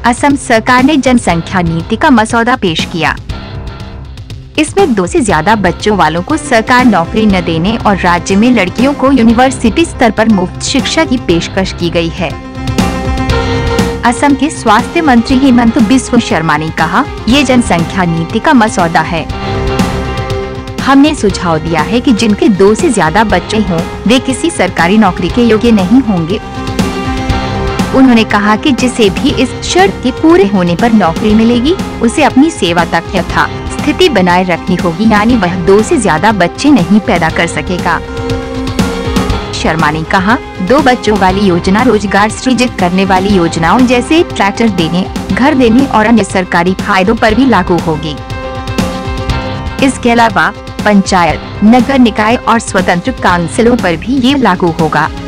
असम सरकार ने जनसंख्या नीति का मसौदा पेश किया। इसमें 2 से ज्यादा बच्चों वालों को सरकार नौकरी न देने और राज्य में लड़कियों को यूनिवर्सिटी स्तर पर मुफ्त शिक्षा की पेशकश की गई है। असम के स्वास्थ्य मंत्री हेमंत बिस्वा शर्मा ने कहा, ये जनसंख्या नीति का मसौदा है। हमने सुझाव दिया है कि जिनके 2 से ज्यादा बच्चे हों, वे किसी सरकारी नौकरी के योग्य नहीं होंगे। उन्होंने कहा कि जिसे भी इस शर्त के पूरे होने पर नौकरी मिलेगी, उसे अपनी सेवा तक यथा स्थिति बनाए रखनी होगी, यानी वह 2 से ज्यादा बच्चे नहीं पैदा कर सकेगा। शर्मा ने कहा, 2 बच्चों वाली योजना रोजगार सृजित करने वाली योजनाओं जैसे ट्रैक्टर देने, घर देने और अन्य सरकारी फायदों पर भी लागू होगी। इसके अलावा पंचायत, नगर निकाय और स्वतंत्र काउंसिलों पर भी ये लागू होगा।